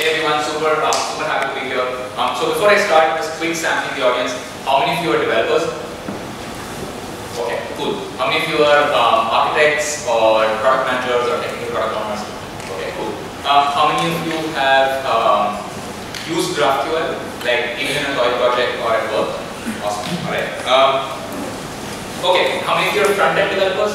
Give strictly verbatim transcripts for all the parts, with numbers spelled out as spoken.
everyone, super, uh, super happy to be here. Um, so before I start, just quick sampling the audience. How many of you are developers? Okay, cool. How many of you are um, architects or product managers or technical product owners? Okay, cool. Um, how many of you have um, used GraphQL, like even in a toy project or at work? Awesome. All right. Um, okay, how many of you are front-end developers?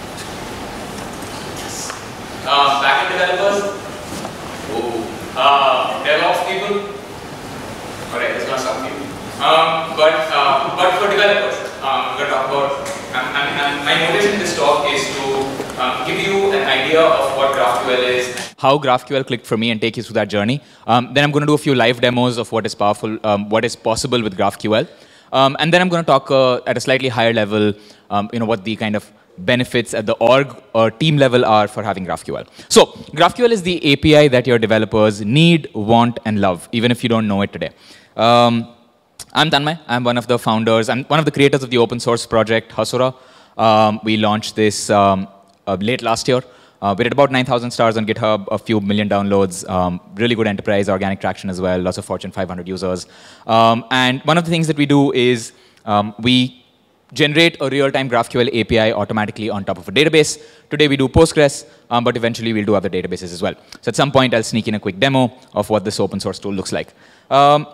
Yes. Um, back-end developers? Oh. Uh, DevOps people? Alright, there's not some people. Um, but, uh, but for developers, um, we're going to talk about, um, and, and my motivation in this talk is to um, give you an idea of what GraphQL is. How GraphQL clicked for me and take you through that journey. Um, then I'm going to do a few live demos of what is powerful, um, what is possible with GraphQL. Um, and then I'm going to talk uh, at a slightly higher level, um, you know, what the kind of benefits at the org or team level are for having GraphQL. So GraphQL is the A P I that your developers need, want, and love, even if you don't know it today. Um, I'm Tanmai. I'm one of the founders. I'm one of the creators of the open source project, Hasura. Um, we launched this um, uh, late last year. Uh, we did about nine thousand stars on GitHub, a few million downloads, um, really good enterprise, organic traction as well, lots of Fortune five hundred users. Um, and one of the things that we do is um, we generate a real-time GraphQL A P I automatically on top of a database. Today we do Postgres, um, but eventually we'll do other databases as well. So at some point I'll sneak in a quick demo of what this open source tool looks like. Um,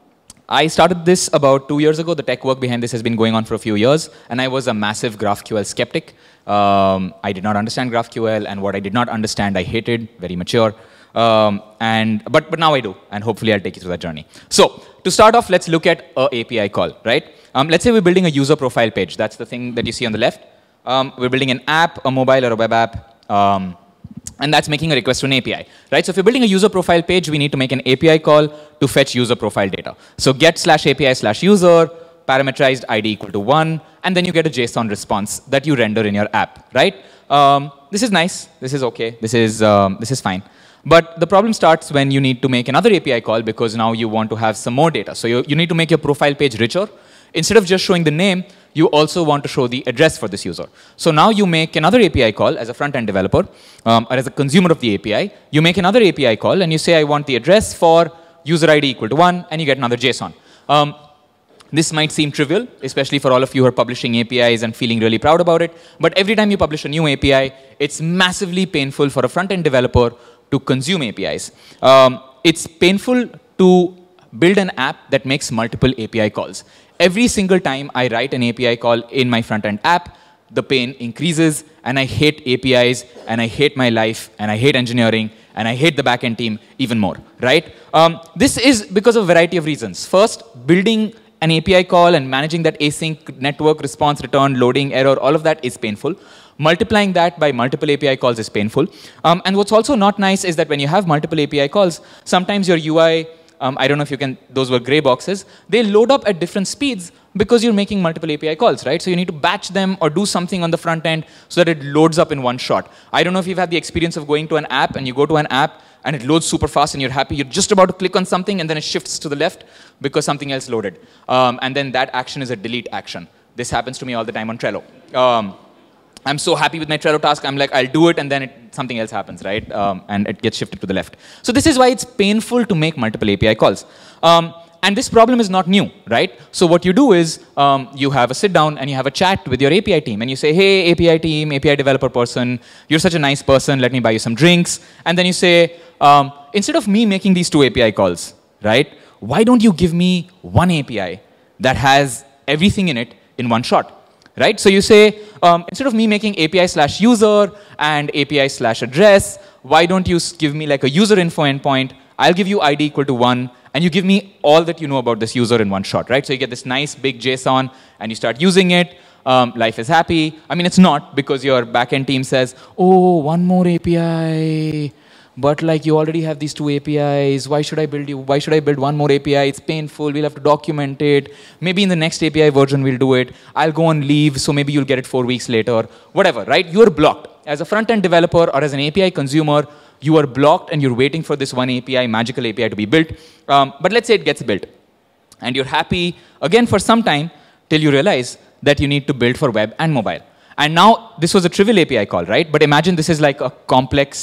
I started this about two years ago. The tech work behind this has been going on for a few years, and I was a massive GraphQL skeptic. Um, I did not understand GraphQL, and what I did not understand I hated, very mature. Um, and, but, but now I do, and hopefully I'll take you through that journey. So to start off, let's look at a API call, right? Um, let's say we're building a user profile page. That's the thing that you see on the left. Um, we're building an app, a mobile or a web app, um, and that's making a request to an A P I, right? So if you're building a user profile page, we need to make an A P I call to fetch user profile data. So get slash API slash user, parameterized I D equal to one, and then you get a JSON response that you render in your app, right? Um, this is nice. This is okay. This is, um, this is fine. But the problem starts when you need to make another A P I call because now you want to have some more data. So you, you need to make your profile page richer. Instead of just showing the name, you also want to show the address for this user. So now you make another A P I call as a front-end developer, um, or as a consumer of the A P I. You make another A P I call, and you say, I want the address for user I D equal to one, and you get another JSON. Um, this might seem trivial, especially for all of you who are publishing A P Is and feeling really proud about it. But every time you publish a new A P I, it's massively painful for a front-end developer to consume A P Is. Um, it's painful to build an app that makes multiple A P I calls. Every single time I write an A P I call in my front-end app, the pain increases, and I hate A P Is, and I hate my life, and I hate engineering, and I hate the back-end team even more, right? Um, this is because of a variety of reasons. First, building an A P I call and managing that async network response return, loading, error, all of that is painful. Multiplying that by multiple A P I calls is painful. Um, and what's also not nice is that when you have multiple A P I calls, sometimes your U I, um, I don't know if you can, those were gray boxes, they load up at different speeds because you're making multiple A P I calls, right? So you need to batch them or do something on the front end so that it loads up in one shot. I don't know if you've had the experience of going to an app and you go to an app and it loads super fast and you're happy. You're just about to click on something and then it shifts to the left because something else loaded. Um, and then that action is a delete action. This happens to me all the time on Trello. Um, I'm so happy with my Trello task, I'm like, I'll do it, and then it, something else happens, right? Um, and it gets shifted to the left. So this is why it's painful to make multiple A P I calls. Um, and this problem is not new, right? So what you do is, um, you have a sit down and you have a chat with your A P I team, and you say, hey, A P I team, A P I developer person, you're such a nice person, let me buy you some drinks. And then you say, um, instead of me making these two A P I calls, right, why don't you give me one A P I that has everything in it in one shot? Right? So you say, um, instead of me making A P I slash user and A P I slash address, why don't you give me like a user info endpoint? I'll give you I D equal to one, and you give me all that you know about this user in one shot, right? So you get this nice big JSON, and you start using it. Um, life is happy. I mean, it's not, because your backend team says, oh, one more A P I. But like you already have these two A P Is, why should I build you? Why should I build one more A P I? It's painful, we'll have to document it. Maybe in the next A P I version we'll do it. I'll go on leave, so maybe you'll get it four weeks later. Whatever, right? You're blocked. As a front-end developer or as an A P I consumer, you are blocked and you're waiting for this one A P I, magical A P I to be built. Um, but let's say it gets built. And you're happy, again for some time, till you realize that you need to build for web and mobile. And now, this was a trivial A P I call, right? But imagine this is like a complex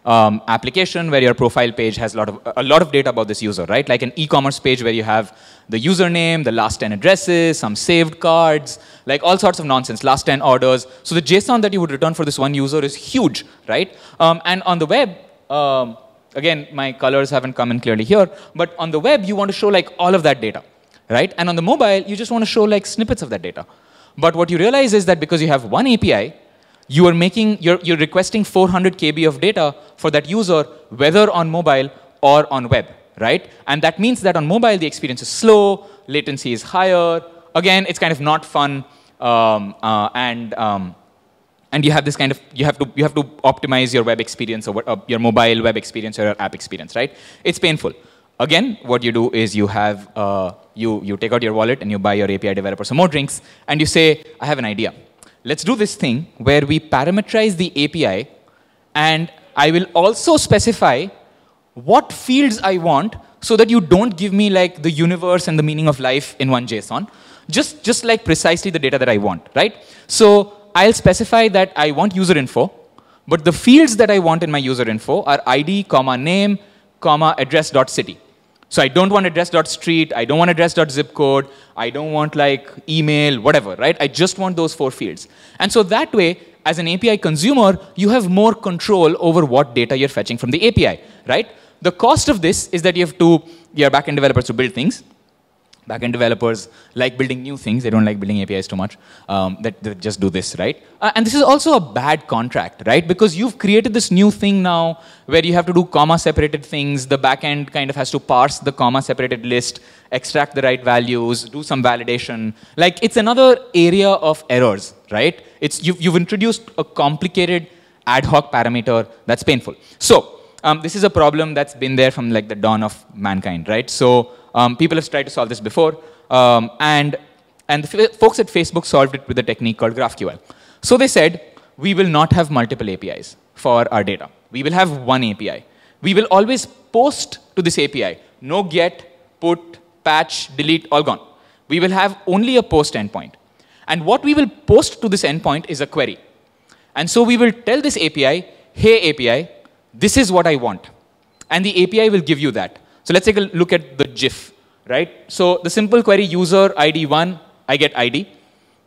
um, application where your profile page has a lot, of, a lot of data about this user, right? Like an e-commerce page where you have the username, the last ten addresses, some saved cards, like all sorts of nonsense, last ten orders. So the JSON that you would return for this one user is huge, right? Um, and on the web, um, again, my colors haven't come in clearly here, but on the web, you want to show like all of that data, right? And on the mobile, you just want to show like snippets of that data. But what you realize is that because you have one A P I, you are making, you're, you're requesting four hundred K B of data for that user, whether on mobile or on web, right? And that means that on mobile, the experience is slow, latency is higher. Again, it's kind of not fun, um, uh, and um, and you have this kind of, you have to, you have to optimize your web experience or uh, your mobile web experience or your app experience, right? It's painful. Again, what you do is you have, uh, you, you take out your wallet and you buy your A P I developer some more drinks, and you say, I have an idea. Let's do this thing where we parameterize the A P I, and I will also specify what fields I want so that you don't give me like the universe and the meaning of life in one JSON, just, just like precisely the data that I want, right? So I'll specify that I want user info, but the fields that I want in my user info are I D, comma, name, comma, address.city. So I don't want address.street, I don't want address.zip code, I don't want like email, whatever, right? I just want those four fields. And so that way, as an A P I consumer, you have more control over what data you're fetching from the A P I, right? The cost of this is that you have to, your backend developers to build things. Backend developers like building new things. They don't like building A P Is too much. Um, that, that just do this, right? Uh, and this is also a bad contract, right? Because you've created this new thing now where you have to do comma-separated things. The backend kind of has to parse the comma-separated list, extract the right values, do some validation. Like, it's another area of errors, right? It's, you've, you've introduced a complicated ad hoc parameter that's painful. So um, this is a problem that's been there from like the dawn of mankind, right? So Um, people have tried to solve this before, um, and, and the folks at Facebook solved it with a technique called GraphQL. So they said, we will not have multiple A P Is for our data. We will have one A P I. We will always post to this A P I. No get, put, patch, delete, all gone. We will have only a post endpoint. And what we will post to this endpoint is a query. And so we will tell this A P I, hey A P I, this is what I want. And the A P I will give you that. So let's take a look at the GIF, right? So the simple query, user I D one, I get I D.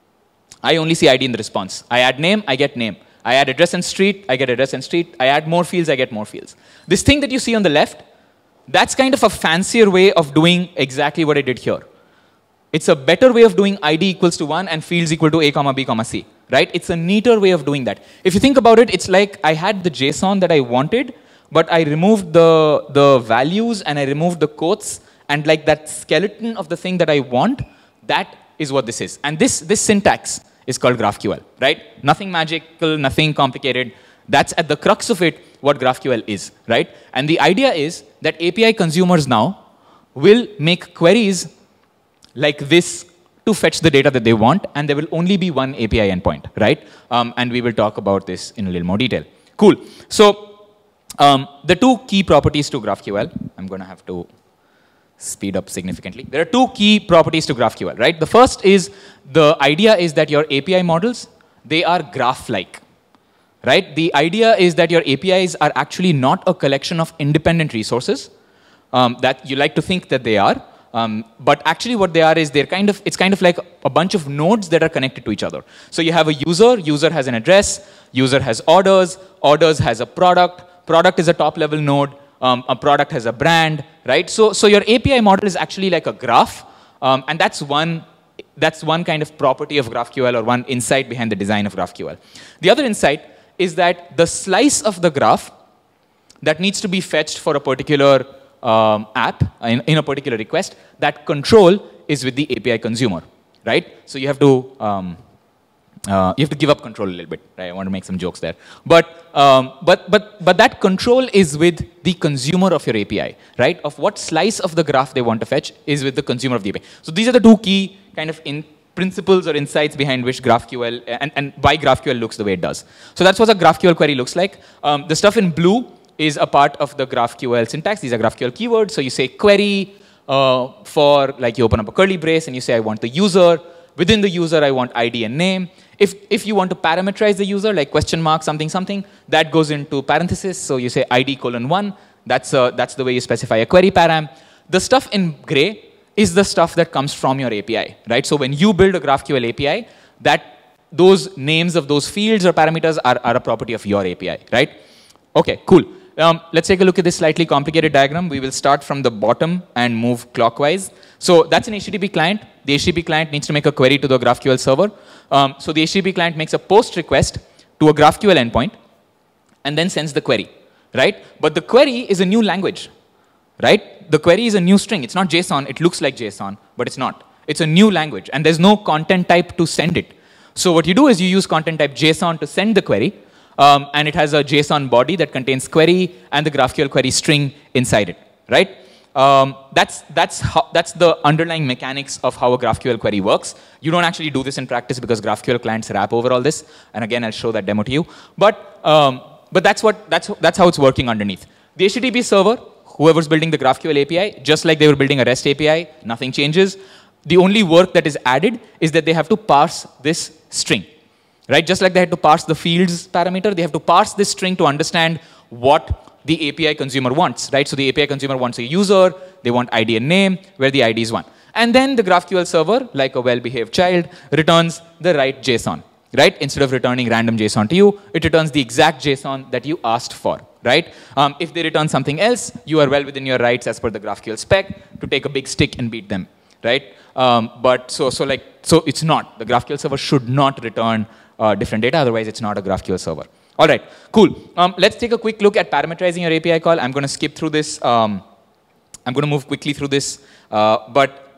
I only see I D in the response. I add name, I get name. I add address and street, I get address and street. I add more fields, I get more fields. This thing that you see on the left, that's kind of a fancier way of doing exactly what I did here. It's a better way of doing I D equals to one and fields equal to A, comma, B, comma, C, right? It's a neater way of doing that. If you think about it, it's like I had the JSON that I wanted, but I removed the, the values and I removed the quotes, and like that skeleton of the thing that I want, that is what this is. And this, this syntax is called GraphQL, right? Nothing magical, nothing complicated. That's at the crux of it, what GraphQL is, right? And the idea is that A P I consumers now will make queries like this to fetch the data that they want, and there will only be one A P I endpoint, right? Um, and we will talk about this in a little more detail. Cool. So, Um, the two key properties to GraphQL, I'm going to have to speed up significantly. There are two key properties to GraphQL, right? The first is, the idea is that your A P I models, they are graph-like, right? The idea is that your A P Is are actually not a collection of independent resources um, that you like to think that they are. Um, but actually what they are is they're kind of, it's kind of like a bunch of nodes that are connected to each other. So you have a user, user has an address, user has orders, orders has a product, product is a top-level node, um, a product has a brand, right? So, so your A P I model is actually like a graph, um, and that's one, that's one kind of property of GraphQL, or one insight behind the design of GraphQL. The other insight is that the slice of the graph that needs to be fetched for a particular um, app, in, in a particular request, that control is with the A P I consumer, right? So you have to, um, Uh, you have to give up control a little bit, right? I want to make some jokes there. But, um, but, but, but that control is with the consumer of your A P I, right? Of what slice of the graph they want to fetch is with the consumer of the A P I. So these are the two key kind of in principles or insights behind which GraphQL, and, and why GraphQL looks the way it does. So that's what a GraphQL query looks like. Um, the stuff in blue is a part of the GraphQL syntax. These are GraphQL keywords. So you say query uh, for, like you open up a curly brace and you say, I want the user. Within the user, I want I D and name. If, if you want to parameterize the user, like question mark, something, something, that goes into parentheses. So you say I D colon one. That's, uh, that's the way you specify a query param. The stuff in gray is the stuff that comes from your A P I, right? So when you build a GraphQL A P I, that those names of those fields or parameters are, are a property of your A P I, right? Okay, cool. Um, let's take a look at this slightly complicated diagram. We will start from the bottom and move clockwise. So that's an H T T P client. The H T T P client needs to make a query to the GraphQL server. Um, so the H T T P client makes a POST request to a GraphQL endpoint and then sends the query, right? But the query is a new language, right? The query is a new string. It's not JSON. It looks like JSON, but it's not. It's a new language, and there's no content type to send it. So what you do is you use content type JSON to send the query, um, and it has a JSON body that contains query and the GraphQL query string inside it, right? Um, that's, that's, how, that's the underlying mechanics of how a GraphQL query works. You don't actually do this in practice because GraphQL clients wrap over all this, and again, I'll show that demo to you. But, um, but that's, what, that's, that's how it's working underneath. The H T T P server, whoever's building the GraphQL A P I, just like they were building a REST A P I, nothing changes. The only work that is added is that they have to parse this string, right? Just like they had to parse the fields parameter, they have to parse this string to understand what the A P I consumer wants, right? So the A P I consumer wants a user, they want I D and name, where the I D is one. And then the GraphQL server, like a well-behaved child, returns the right JSON, right? Instead of returning random JSON to you, it returns the exact JSON that you asked for, right? Um, if they return something else, you are well within your rights as per the GraphQL spec to take a big stick and beat them, right? Um, but so, so like, so it's not. The GraphQL server should not return uh, different data, otherwise it's not a GraphQL server. All right, cool. Um, let's take a quick look at parameterizing your A P I call. I'm going to skip through this. Um, I'm going to move quickly through this. Uh, but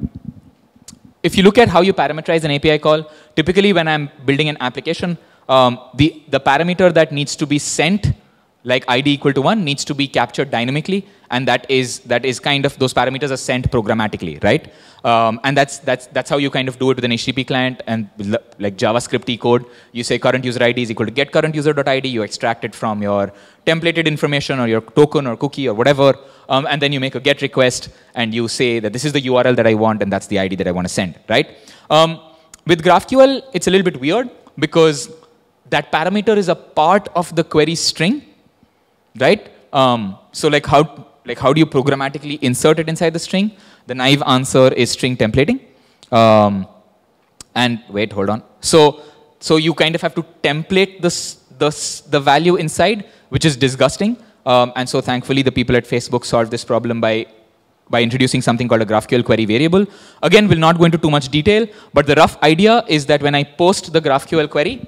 if you look at how you parameterize an A P I call, typically when I'm building an application, um, the, the parameter that needs to be sent, like I D equal to one, needs to be captured dynamically. And that is, that is kind of, those parameters are sent programmatically, right? Um, and that's, that's, that's how you kind of do it with an H T T P client. And like JavaScript code, you say current user I D is equal to get current user.id. You extract it from your templated information or your token or cookie or whatever. Um, and then you make a GET request and you say that this is the U R L that I want and that's the I D that I want to send, right? Um, with GraphQL, it's a little bit weird because that parameter is a part of the query string, right? Um, so like how, like how do you programmatically insert it inside the string? The naive answer is string templating. Um, and wait, hold on. So, so you kind of have to template this, this, the value inside, which is disgusting. Um, and so thankfully, the people at Facebook solved this problem by, by introducing something called a GraphQL query variable. Again, we'll not go into too much detail, but the rough idea is that when I post the GraphQL query,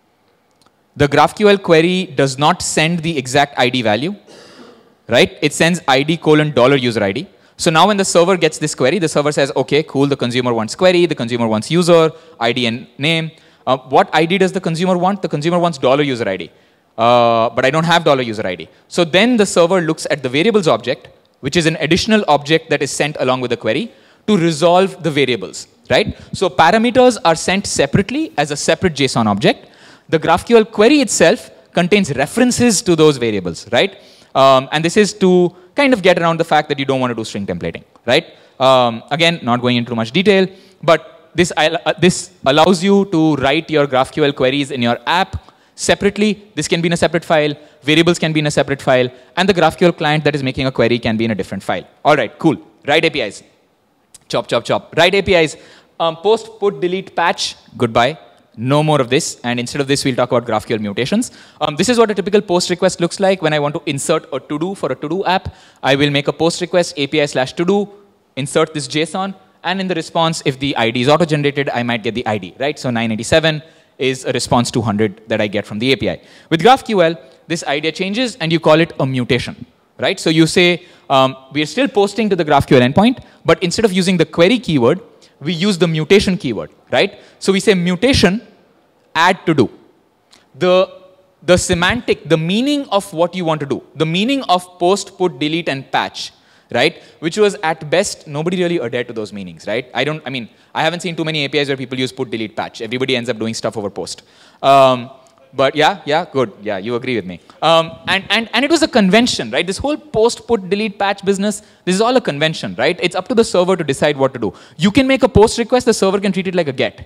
the GraphQL query does not send the exact I D value, right? It sends I D colon dollar user I D. So now when the server gets this query, the server says, okay, cool, the consumer wants query, the consumer wants user, I D and name. Uh, what I D does the consumer want? The consumer wants dollar user I D. Uh, but I don't have dollar user I D. So then the server looks at the variables object, which is an additional object that is sent along with the query to resolve the variables, right? So parameters are sent separately as a separate JSON object. The GraphQL query itself contains references to those variables, right? Um, and this is to kind of get around the fact that you don't want to do string templating, right? Um, again, not going into too much detail, but this, uh, this allows you to write your GraphQL queries in your app separately. This can be in a separate file, variables can be in a separate file, and the GraphQL client that is making a query can be in a different file. All right, cool. Write A P Is. Chop, chop, chop. Write A P Is. Um, post, put, delete, patch. Goodbye. No more of this, and instead of this, we'll talk about GraphQL mutations. Um, this is what a typical post request looks like when I want to insert a to-do for a to-do app. I will make a post request, A P I slash to-do, insert this JSON, and in the response, if the I D is auto-generated, I might get the I D, right? So nine eighty-seven is a response two hundred that I get from the A P I. With GraphQL, this idea changes, and you call it a mutation, right? So you say, um, we are still posting to the GraphQL endpoint, but instead of using the query keyword, we use the mutation keyword, right? So we say mutation, add to do. The, the semantic, the meaning of what you want to do, the meaning of post, put, delete, and patch, right? Which was at best, nobody really adhered to those meanings, right? I don't, I mean, I haven't seen too many A P Is where people use put, delete, patch. Everybody ends up doing stuff over post. Um, But yeah, yeah, good. Yeah, you agree with me. Um, and, and, and it was a convention, right? This whole post, put, delete, patch business, this is all a convention, right? It's up to the server to decide what to do. You can make a post request, the server can treat it like a get.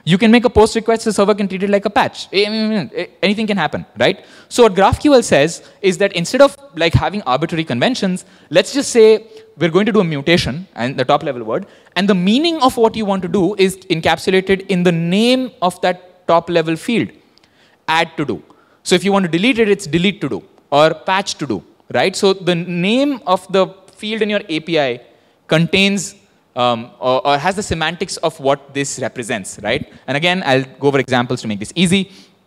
You can make a post request, the server can treat it like a patch. Anything can happen, right? So what GraphQL says is that instead of like having arbitrary conventions, let's just say we're going to do a mutation, and the top level word, and the meaning of what you want to do is encapsulated in the name of that top level field, add to do. So if you want to delete it, it's delete to do, or patch to do, right? So the name of the field in your A P I contains Um, or, or has the semantics of what this represents, right? And again, I'll go over examples to make this easy.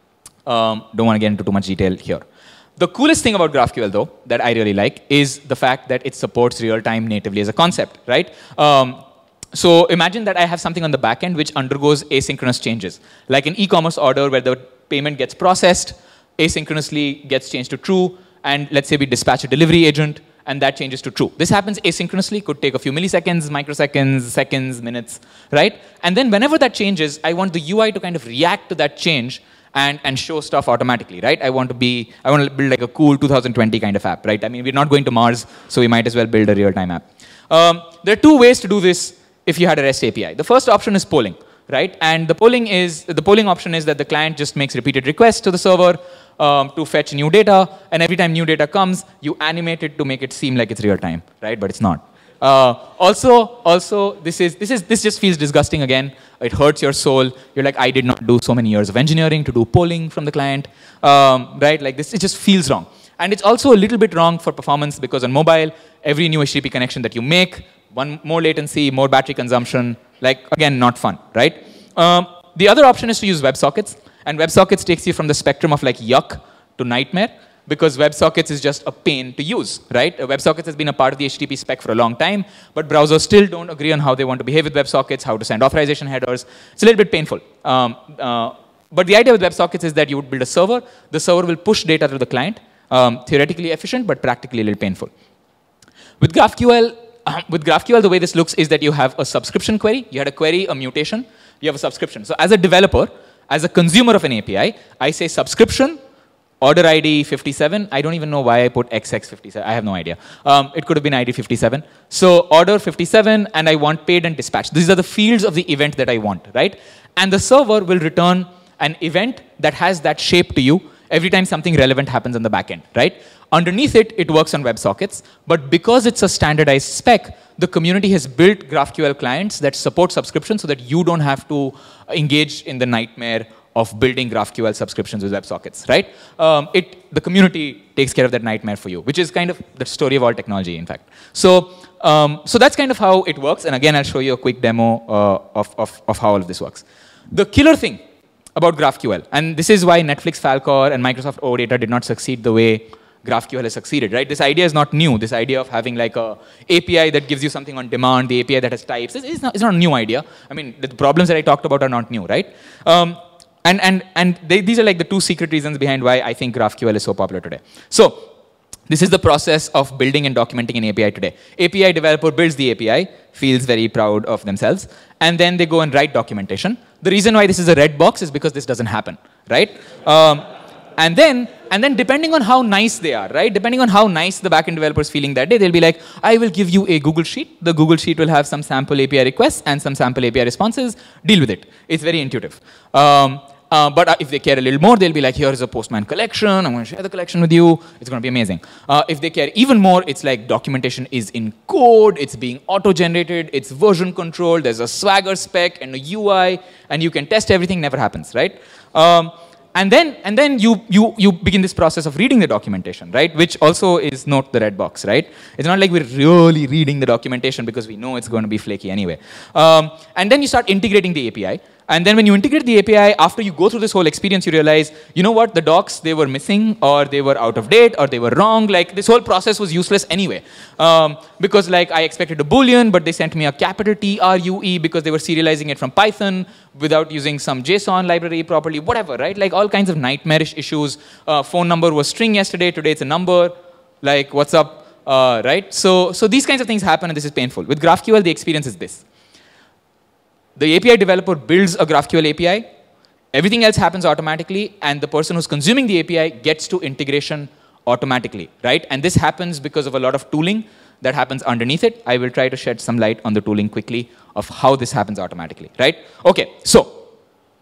Um, don't want to get into too much detail here. The coolest thing about GraphQL, though, that I really like, is the fact that it supports real-time natively as a concept, right? Um, so imagine that I have something on the back end which undergoes asynchronous changes, like an e-commerce order where the payment gets processed, asynchronously gets changed to true, and let's say we dispatch a delivery agent, and that changes to true. This happens asynchronously, could take a few milliseconds, microseconds, seconds, minutes, right? And then whenever that changes, I want the U I to kind of react to that change and, and show stuff automatically, right? I want to be, I want to build like a cool two thousand twenty kind of app, right? I mean, we're not going to Mars, so we might as well build a real-time app. Um, there are two ways to do this if you had a REST A P I. The first option is polling, right? And the polling is, the polling option is that the client just makes repeated requests to the server, Um, to fetch new data, and every time new data comes, you animate it to make it seem like it's real time, right? But it's not. Uh, also, also, this is this is this just feels disgusting again. It hurts your soul. You're like, I did not do so many years of engineering to do polling from the client, um, right? Like this, it just feels wrong. And it's also a little bit wrong for performance because on mobile, every new H T T P connection that you make, one more latency, more battery consumption. Like again, not fun, right? Um, the other option is to use WebSockets. And WebSockets takes you from the spectrum of like yuck to nightmare, because WebSockets is just a pain to use, right? WebSockets has been a part of the H T T P spec for a long time, but browsers still don't agree on how they want to behave with WebSockets, how to send authorization headers. It's a little bit painful. Um, uh, but the idea with WebSockets is that you would build a server. The server will push data to the client. Um, theoretically efficient, but practically a little painful. With GraphQL, uh, with GraphQL, the way this looks is that you have a subscription query. You had a query, a mutation. You have a subscription. So as a developer, as a consumer of an A P I, I say subscription, order I D fifty-seven. I don't even know why I put X X fifty-seven. I have no idea. Um, it could have been I D fifty-seven. So order fifty-seven, and I want paid and dispatch. These are the fields of the event that I want, right? And the server will return an event that has that shape to you every time something relevant happens on the back end, right? Underneath it, it works on WebSockets. But because it's a standardized spec, the community has built GraphQL clients that support subscription so that you don't have to engage in the nightmare of building GraphQL subscriptions with WebSockets, right? Um, it, the community takes care of that nightmare for you, which is kind of the story of all technology, in fact. So, um, so that's kind of how it works. And again, I'll show you a quick demo uh, of, of, of how all of this works. The killer thing about GraphQL, and this is why Netflix Falcor and Microsoft O Data did not succeed the way GraphQL has succeeded, right? This idea is not new. This idea of having like a A P I that gives you something on demand, the A P I that has types, it's not, it's not a new idea. I mean, the problems that I talked about are not new, right? Um, and and, and they, these are like the two secret reasons behind why I think GraphQL is so popular today. So this is the process of building and documenting an A P I today. A P I developer builds the A P I, feels very proud of themselves, and then they go and write documentation. The reason why this is a red box is because this doesn't happen, right? Um, And then, and then depending on how nice they are, right? Depending on how nice the backend developer is feeling that day, they'll be like, I will give you a Google Sheet. The Google Sheet will have some sample A P I requests and some sample A P I responses. Deal with it. It's very intuitive. Um, uh, but uh, if they care a little more, they'll be like, here is a Postman collection. I'm going to share the collection with you. It's going to be amazing. Uh, if they care even more, it's like documentation is in code. It's being auto-generated. It's version controlled. There's a Swagger spec and a U I. And you can test everything. Never happens, right? Um, And then, and then you, you, you begin this process of reading the documentation, right? Which also is not the red box, right? It's not like we're really reading the documentation because we know it's going to be flaky anyway. Um, and then you start integrating the A P I. And then when you integrate the A P I, after you go through this whole experience, you realize, you know what, the docs, they were missing, or they were out of date, or they were wrong. Like, this whole process was useless anyway. Um, because, like, I expected a Boolean, but they sent me a capital T R U E because they were serializing it from Python without using some JSON library properly, whatever, right? Like, all kinds of nightmarish issues. Uh, phone number was string yesterday, today it's a number. Like, what's up, uh, right? So, so these kinds of things happen, and this is painful. With GraphQL, the experience is this. The A P I developer builds a GraphQL A P I, everything else happens automatically, and the person who's consuming the A P I gets to integration automatically, right? And this happens because of a lot of tooling that happens underneath it. I will try to shed some light on the tooling quickly of how this happens automatically, right? Okay, so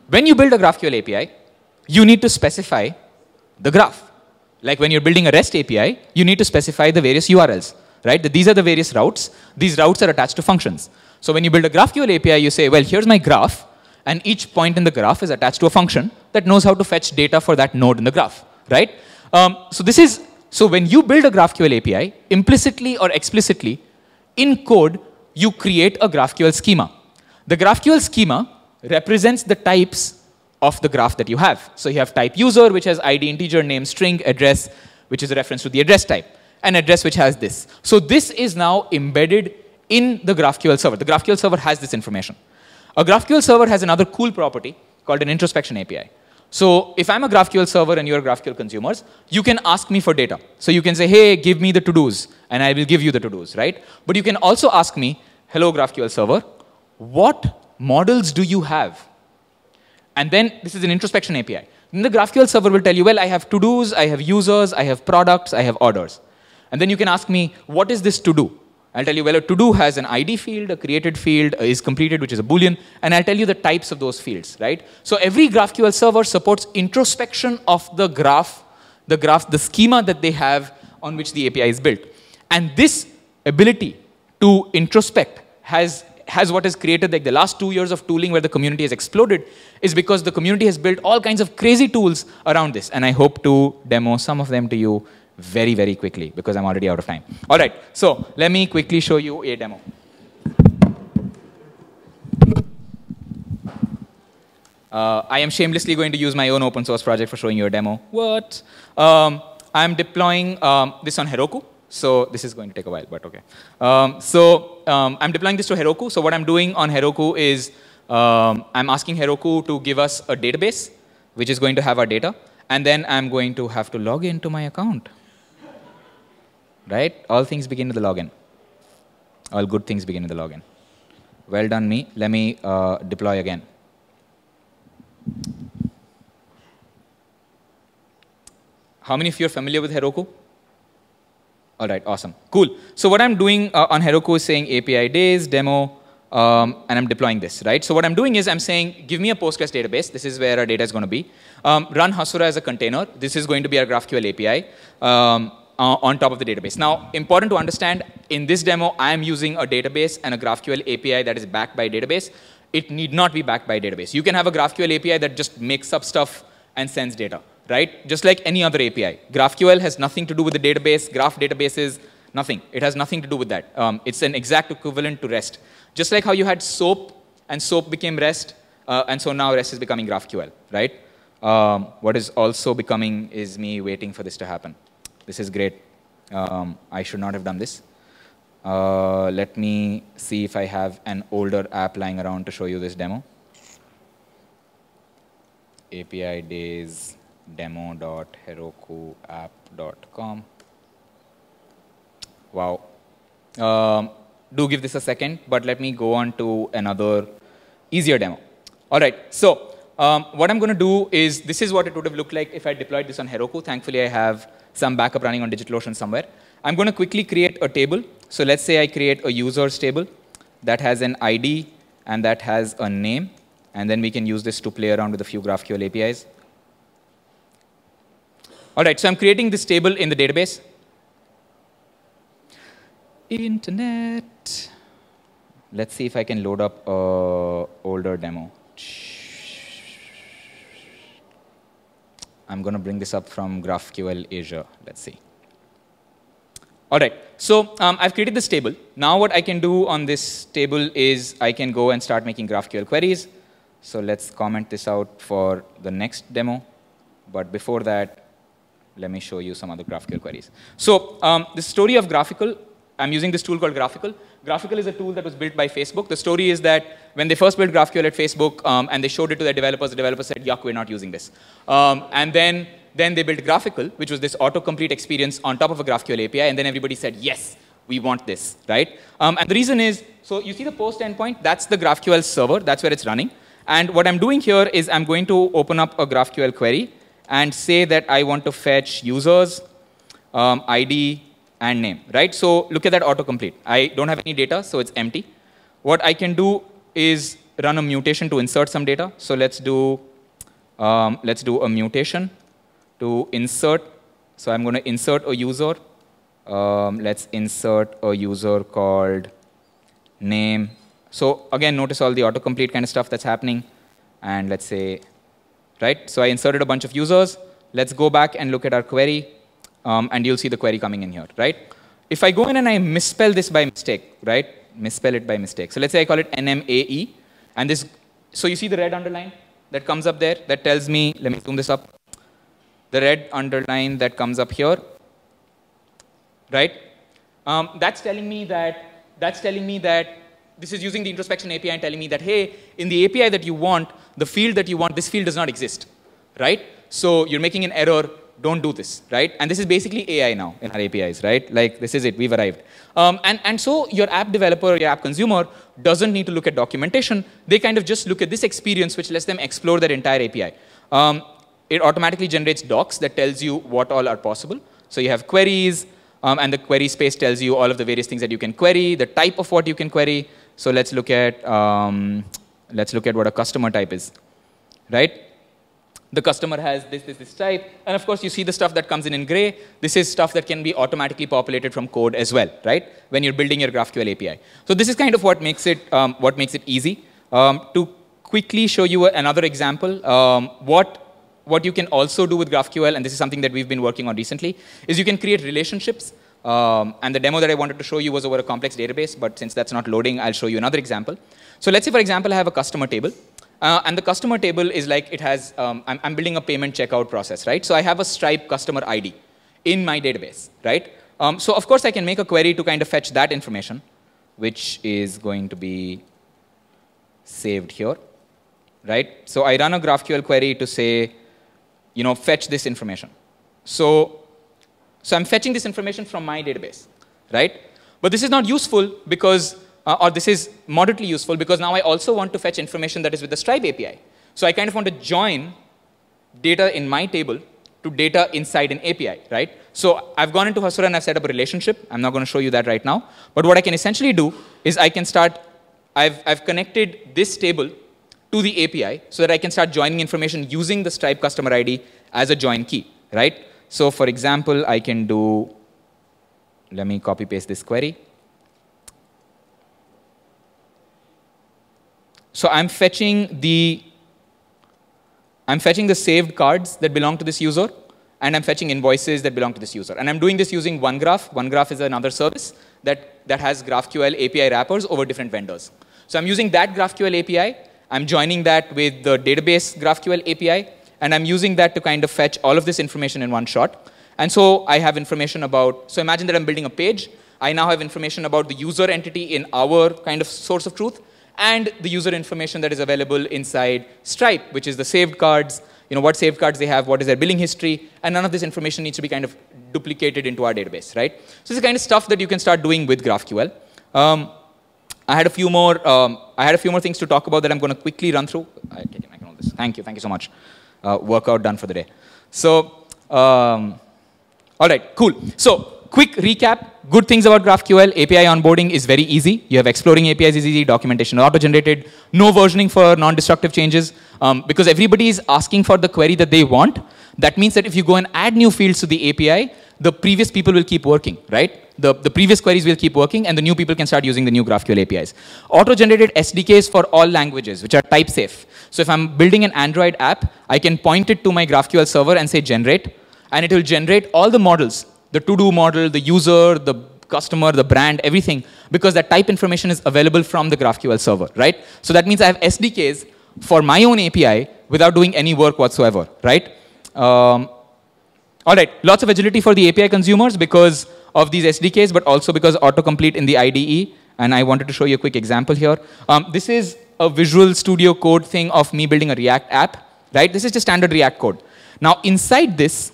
When you build a GraphQL A P I, you need to specify the graph. Like when you're building a REST A P I, you need to specify the various U R Ls, right? That these are the various routes. These routes are attached to functions. So when you build a GraphQL A P I, you say, well, here's my graph, and each point in the graph is attached to a function that knows how to fetch data for that node in the graph, right? Um, so this is, so when you build a GraphQL A P I, implicitly or explicitly, in code, you create a GraphQL schema. The GraphQL schema represents the types of the graph that you have. So you have type user, which has I D, integer, name, string, address, which is a reference to the address type, and address which has this. So this is now embedded in the GraphQL server. The GraphQL server has this information. A GraphQL server has another cool property called an introspection A P I. So if I'm a GraphQL server and you're GraphQL consumers, you can ask me for data. So you can say, hey, give me the to-dos, and I will give you the to-dos, right? But you can also ask me, hello, GraphQL server, what models do you have? And then this is an introspection A P I. Then the GraphQL server will tell you, well, I have to-dos, I have users, I have products, I have orders. And then you can ask me, what is this to-do? I'll tell you, well, a to-do has an I D field, a created field, uh, is completed, which is a Boolean, and I'll tell you the types of those fields, right? So every GraphQL server supports introspection of the graph, the graph, the schema that they have on which the A P I is built. And this ability to introspect has, has what has created like the last two years of tooling where the community has exploded is because the community has built all kinds of crazy tools around this. And I hope to demo some of them to you very, very quickly because I'm already out of time. All right, so let me quickly show you a demo. Uh, I am shamelessly going to use my own open source project for showing you a demo. What? Um, I'm deploying um, this on Heroku. So this is going to take a while, but OK. Um, so um, I'm deploying this to Heroku. So what I'm doing on Heroku is um, I'm asking Heroku to give us a database, which is going to have our data. And then I'm going to have to log into my account. Right? All things begin with the login. All good things begin with the login. Well done, me. Let me uh, deploy again. How many of you are familiar with Heroku? All right, awesome. Cool. So what I'm doing uh, on Heroku is saying APIdays demo, um, and I'm deploying this, right? So what I'm doing is I'm saying, give me a Postgres database. This is where our data is going to be. Um, run Hasura as a container. This is going to be our GraphQL A P I. Um, Uh, on top of the database. Now, important to understand, in this demo, I am using a database and a GraphQL A P I that is backed by a database. It need not be backed by a database. You can have a GraphQL A P I that just makes up stuff and sends data, right? Just like any other A P I. GraphQL has nothing to do with the database. Graph databases, nothing. It has nothing to do with that. Um, it's an exact equivalent to REST. Just like how you had SOAP, and SOAP became REST, uh, and so now REST is becoming GraphQL, right? Um, what is also becoming is me waiting for this to happen. This is great. Um, I should not have done this. Uh, let me see if I have an older app lying around to show you this demo. APIdays demo dot heroku app dot com. Wow. Um, do give this a second, but let me go on to another easier demo. All right. So um, what I'm going to do is, this is what it would have looked like if I deployed this on Heroku. Thankfully, I have some backup running on DigitalOcean somewhere. I'm going to quickly create a table. So let's say I create a users table that has an I D and that has a name. And then we can use this to play around with a few GraphQL A P Is. All right, so I'm creating this table in the database. Internet. Let's see if I can load up an older demo. I'm going to bring this up from GraphQL Asia. Let's see. All right. So um, I've created this table. Now what I can do on this table is I can go and start making GraphQL queries. So let's comment this out for the next demo. But before that, let me show you some other GraphQL queries. So um, the story of GraphQL, I'm using this tool called GraphQL. GraphQL is a tool that was built by Facebook. The story is that when they first built GraphQL at Facebook um, and they showed it to their developers, the developers said, yuck, we're not using this. Um, and then, then they built GraphQL, which was this autocomplete experience on top of a GraphQL A P I. And then everybody said, yes, we want this, right? Um, and the reason is, so you see the post endpoint? That's the GraphQL server. That's where it's running. And what I'm doing here is I'm going to open up a GraphQL query and say that I want to fetch users, um, I D, and name, right? So look at that autocomplete. I don't have any data, so it's empty. What I can do is run a mutation to insert some data. So let's do, um, let's do a mutation to insert. So I'm going to insert a user. Um, let's insert a user called name. So again, notice all the autocomplete kind of stuff that's happening. And let's say, right? So I inserted a bunch of users. Let's go back and look at our query. Um, and you'll see the query coming in here, right? If I go in and I misspell this by mistake, right? Misspell it by mistake. So let's say I call it N M A E. And this, so you see the red underline that comes up there? That tells me, let me zoom this up. The red underline that comes up here, right? Um, that's telling me that, that's telling me that this is using the introspection A P I and telling me that, hey, in the A P I that you want, the field that you want, this field does not exist, right? So you're making an error, don't do this, right? And this is basically A I now in our A P Is, right? Like, this is it, we've arrived. Um, and, and so your app developer, your app consumer doesn't need to look at documentation. They kind of just look at this experience, which lets them explore their entire A P I. Um, it automatically generates docs that tells you what all are possible. So you have queries, um, and the query space tells you all of the various things that you can query, the type of what you can query. So let's look at, um, let's look at what a customer type is, right? The customer has this, this, this type. And of course, you see the stuff that comes in in gray. This is stuff that can be automatically populated from code as well, right? When you're building your GraphQL A P I. So this is kind of what makes it, um, what makes it easy. Um, to quickly show you another example, um, what, what you can also do with GraphQL, and this is something that we've been working on recently, is you can create relationships. Um, and the demo that I wanted to show you was over a complex database, but since that's not loading, I'll show you another example. So let's say, for example, I have a customer table. Uh, and the customer table is like, it has, um, I'm, I'm building a payment checkout process, right? So I have a Stripe customer I D in my database, right? Um, so of course, I can make a query to kind of fetch that information, which is going to be saved here, right? So I run a GraphQL query to say, you know, fetch this information. So, so I'm fetching this information from my database, right? But this is not useful because Uh, or this is moderately useful because now I also want to fetch information that is with the Stripe A P I. So I kind of want to join data in my table to data inside an A P I, right? So I've gone into Hasura and I've set up a relationship. I'm not going to show you that right now. But what I can essentially do is I can start, I've, I've connected this table to the A P I so that I can start joining information using the Stripe customer I D as a join key, right? So for example, I can do, let me copy paste this query. So I'm fetching the, I'm fetching the saved cards that belong to this user, and I'm fetching invoices that belong to this user. And I'm doing this using OneGraph. OneGraph is another service that, that has GraphQL A P I wrappers over different vendors. So I'm using that GraphQL A P I. I'm joining that with the database GraphQL A P I, and I'm using that to kind of fetch all of this information in one shot. And so I have information about, so imagine that I'm building a page. I now have information about the user entity in our kind of source of truth, and the user information that is available inside Stripe, which is the saved cards, you know, what saved cards they have, what is their billing history, and none of this information needs to be kind of duplicated into our database, right? So this is the kind of stuff that you can start doing with GraphQL. Um, I had a few more, um, I had a few more things to talk about that I'm going to quickly run through. I can, I can hold this. Thank you, thank you so much. Uh, workout done for the day. So, um, all right, cool. So, quick recap, good things about GraphQL. A P I onboarding is very easy. You have exploring A P Is is easy, documentation auto-generated, no versioning for non-destructive changes. Um, because everybody is asking for the query that they want. That means that if you go and add new fields to the A P I, the previous people will keep working, right? The, the previous queries will keep working, and the new people can start using the new GraphQL A P Is. Auto-generated S D Ks for all languages, which are type safe. So if I'm building an Android app, I can point it to my GraphQL server and say generate, and it will generate all the models, the to-do model, the user, the customer, the brand, everything, because that type information is available from the GraphQL server, right? So that means I have S D Ks for my own A P I without doing any work whatsoever, right? Um, all right, lots of agility for the A P I consumers because of these S D Ks, but also because autocomplete in the I D E, and I wanted to show you a quick example here. Um, this is a Visual Studio Code thing of me building a React app, right? This is just standard React code. Now, inside this,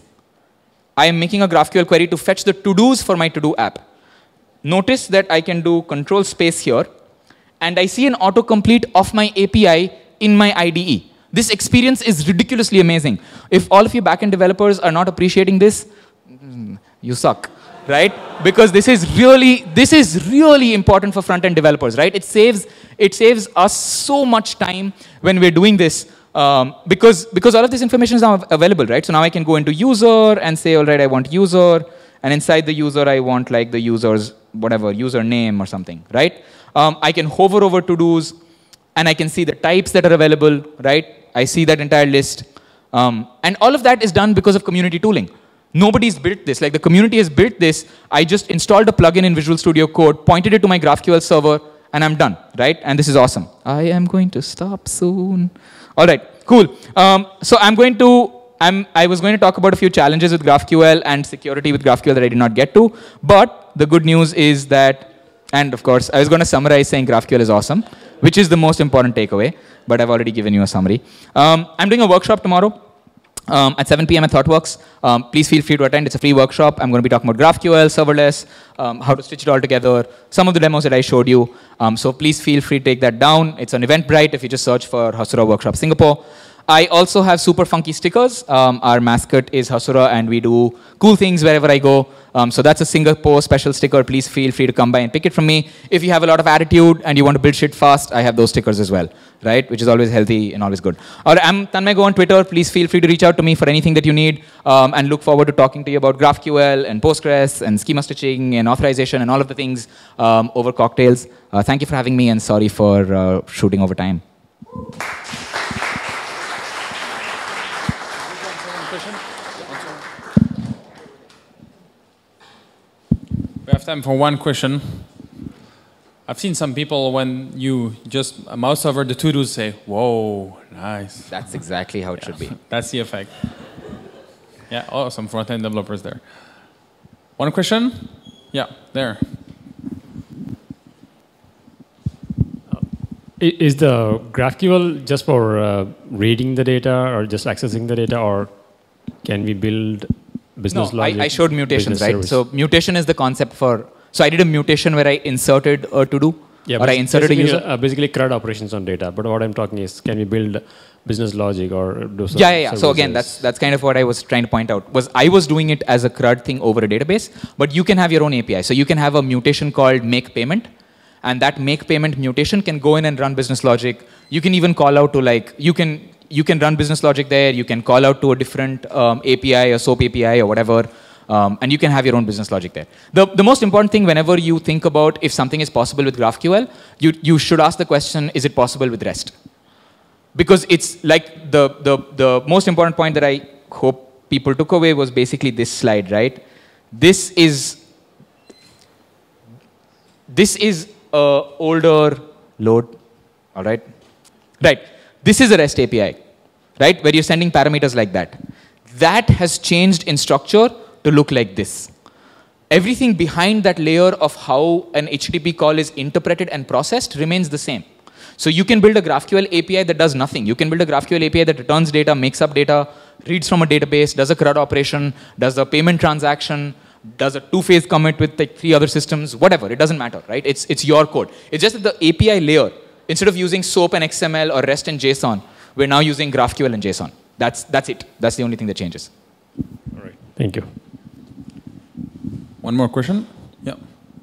I am making a GraphQL query to fetch the to-dos for my to-do app. Notice that I can do control space here, and I see an autocomplete of my A P I in my I D E. This experience is ridiculously amazing. If all of you backend developers are not appreciating this, you suck. right? Because this is really, this is really important for front-end developers, right? It saves, it saves us so much time when we're doing this, um, because, because all of this information is now available, right? So now I can go into user and say, all right, I want user, and inside the user, I want like the user's, whatever, username or something, right? Um, I can hover over to-dos, and I can see the types that are available, right? I see that entire list. Um, and all of that is done because of community tooling. Nobody's built this. Like, the community has built this. I just installed a plugin in Visual Studio Code, pointed it to my GraphQL server, and I'm done, right? And this is awesome. I am going to stop soon. All right, cool. Um, so I'm going to, I'm, I was going to talk about a few challenges with GraphQL and security with GraphQL that I did not get to. But the good news is that, and of course, I was going to summarize saying GraphQL is awesome, which is the most important takeaway. But I've already given you a summary. Um, I'm doing a workshop tomorrow. Um, at seven p m at ThoughtWorks. Um, please feel free to attend. It's a free workshop. I'm going to be talking about GraphQL, serverless, um, how to stitch it all together, some of the demos that I showed you. Um, so please feel free to take that down. It's on Eventbrite if you just search for Hasura Workshop Singapore. I also have super funky stickers. Um, our mascot is Hasura, and we do cool things wherever I go. Um, so that's a Singapore special sticker. Please feel free to come by and pick it from me. If you have a lot of attitude and you want to build shit fast, I have those stickers as well, right? Which is always healthy and always good. Or I'm Tanmai Gopal on Twitter. Please feel free to reach out to me for anything that you need, um, and look forward to talking to you about GraphQL and Postgres and schema stitching and authorization and all of the things um, over cocktails. Uh, thank you for having me, and sorry for uh, shooting over time. We have time for one question. I've seen some people, when you just mouse over the to-dos, say, whoa, nice. That's exactly how it yeah. should be. That's the effect. Yeah, oh, some front-end developers there. One question? Yeah, there. Is the GraphQL just for uh, reading the data or just accessing the data, or can we build business no, logic? I, I showed mutations, right? Service? So mutation is the concept for, so I did a mutation where I inserted a to-do, yeah, or I inserted a user. Uh, basically CRUD operations on data, but what I'm talking is, can we build business logic or do some Yeah, yeah, yeah. So again, that's, that's kind of what I was trying to point out, was I was doing it as a CRUD thing over a database, but you can have your own A P I. So you can have a mutation called make payment, and that make payment mutation can go in and run business logic. You can even call out to like, you can, you can run business logic there, you can call out to a different um, A P I, a SOAP A P I or whatever, um, and you can have your own business logic there. The, the most important thing whenever you think about if something is possible with GraphQL, you, you should ask the question, is it possible with REST? Because it's like the, the, the most important point that I hope people took away was basically this slide, right? This is, this is a older load, all right? Right, this is a REST A P I, right? Where you're sending parameters like that. That has changed in structure to look like this. Everything behind that layer of how an H T T P call is interpreted and processed remains the same. So you can build a GraphQL A P I that does nothing. You can build a GraphQL A P I that returns data, makes up data, reads from a database, does a CRUD operation, does a payment transaction, does a two-phase commit with like three other systems, whatever. It doesn't matter, right? It's, it's your code. It's just that the A P I layer, instead of using SOAP and X M L or REST and JSON, we're now using GraphQL and JSON. That's, that's it. That's the only thing that changes. All right. Thank you. One more question? Yeah.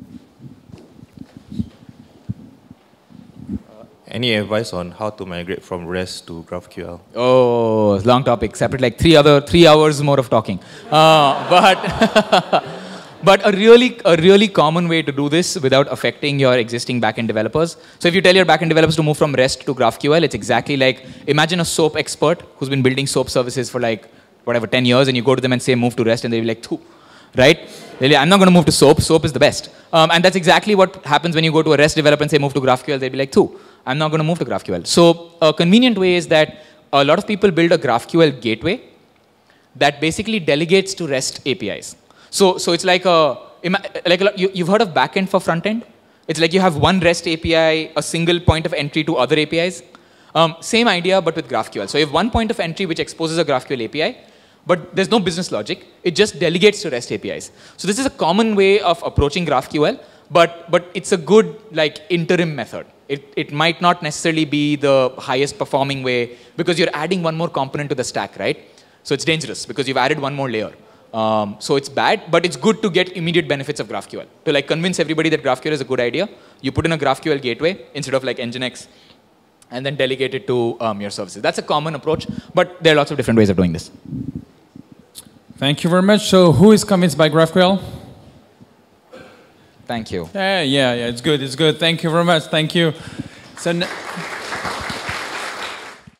Any advice on how to migrate from REST to GraphQL? Oh, long topic. Separate like three other three hours more of talking. Uh, but but a really a really common way to do this without affecting your existing backend developers. So if you tell your backend developers to move from REST to GraphQL, it's exactly like, imagine a SOAP expert who's been building SOAP services for like whatever ten years, and you go to them and say move to REST, and they'll be like, "Thu," right? Really, I'm not going to move to SOAP. SOAP is the best. Um, and that's exactly what happens when you go to a REST developer and say move to GraphQL. They'll be like, "Thu, I'm not going to move to GraphQL." So a convenient way is that a lot of people build a GraphQL gateway that basically delegates to REST A P Is. So, so it's like a, like a, you, you've heard of backend for frontend? It's like you have one REST A P I, a single point of entry to other A P Is. Um, same idea, but with GraphQL. So you have one point of entry which exposes a GraphQL A P I, but there's no business logic. It just delegates to REST A P Is. So this is a common way of approaching GraphQL, but, but it's a good like interim method. It, it might not necessarily be the highest performing way because you're adding one more component to the stack, right? So it's dangerous because you've added one more layer. Um, so it's bad, but it's good to get immediate benefits of GraphQL. To like convince everybody that GraphQL is a good idea, you put in a GraphQL gateway instead of like Nginx, and then delegate it to um, your services. That's a common approach, but there are lots of different ways of doing this. Thank you very much. So who is convinced by GraphQL? Thank you. Yeah, yeah, yeah. It's good. It's good. Thank you very much. Thank you. So.